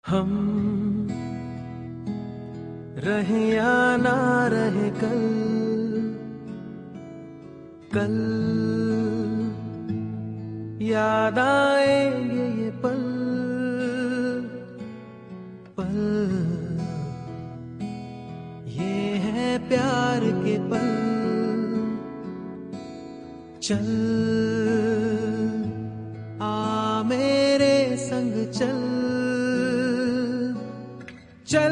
हम रहे या ना रहे कल, कल याद आएंगे ये पल, पल ये है प्यार के पल। चल आ मेरे संग चल, चल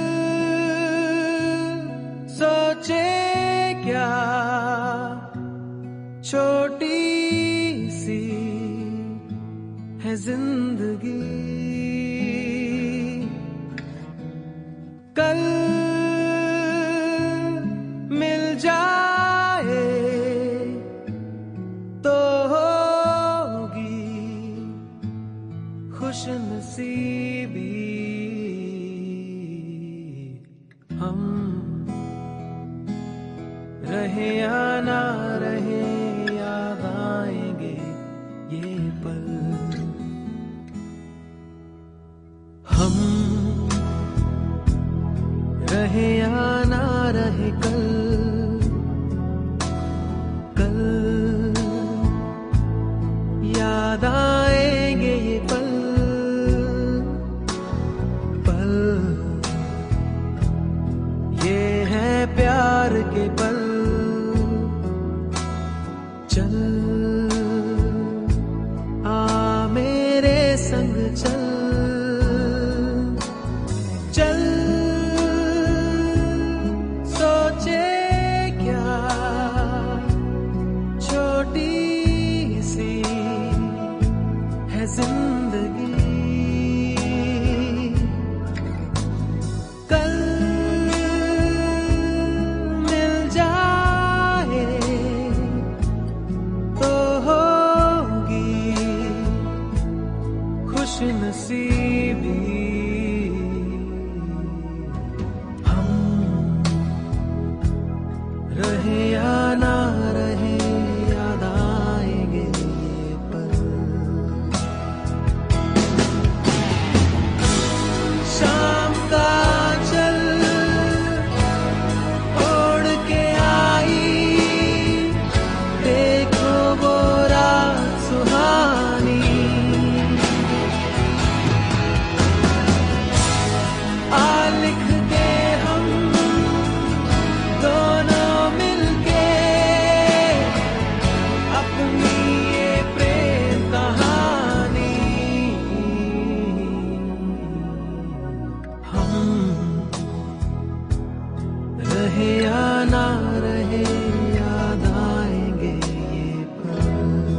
सोचे क्या छोटी सी है जिंदगी, कल मिल जाए तो होगी खुशनसीबी। हम रहे या ना रहे याद आएंगे ये पल। हम रहे या ना रहे कल, कल याद आएंगे ये पल, पल ये है प्यार के पल। चल आ मेरे संग चल, चल सोचे क्या छोटी सी है जिंदगी, कल मिल जाए तो होगी खुशनसीबी। हम रहे या ना रहे याद आएंगे ये पल। शाम का चल ओढ़ के आई, देखो वो रात सुहानी, आ लिख दे हम दोनों मिलके अपनी ये प्रेम कहानी। हम रहे या ना रहे याद आएंगे ये पल।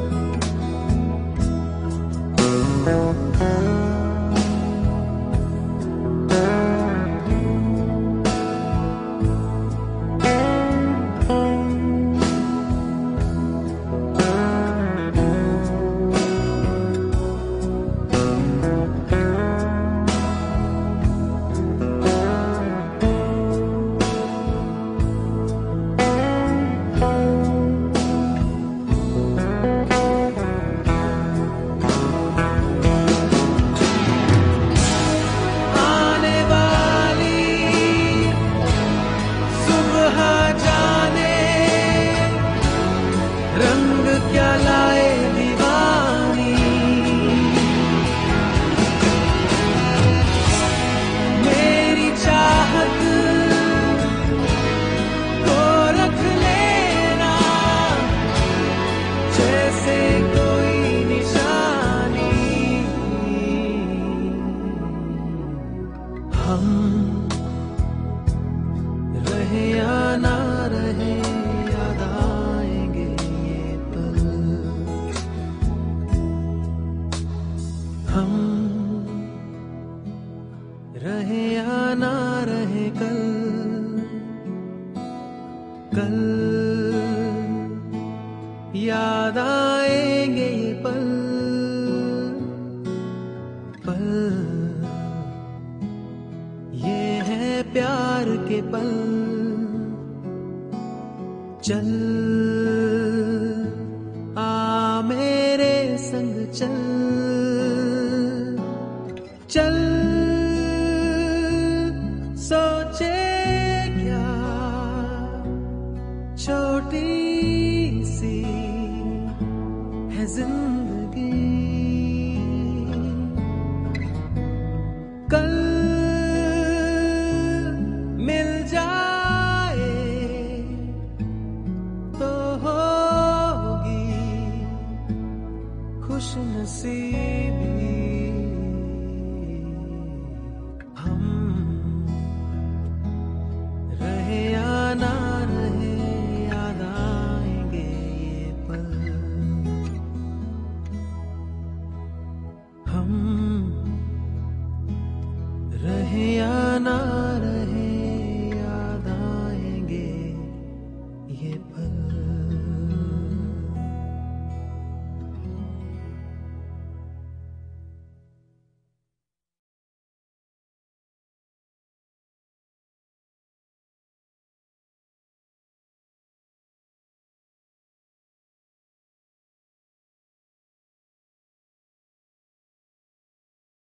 आने वाली सुबह जाने रंग क्या लाए दीवानी, मेरी चाहत को रख लेना जैसे कोई निशानी। हम रहे या ना रहे याद आएंगे ये पल। हम रहे या ना रहे कल, कल याद आएंगे ये पल, पल ये है प्यार के पल। चल आ मेरे संग चल, चल ना रहे, याद आएंगे ये पल।